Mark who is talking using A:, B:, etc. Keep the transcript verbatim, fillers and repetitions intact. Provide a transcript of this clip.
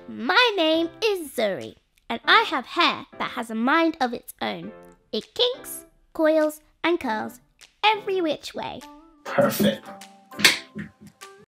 A: My name is Zuri, and I have hair that has a mind of its own. It kinks, coils, and curls every which way.
B: Perfect.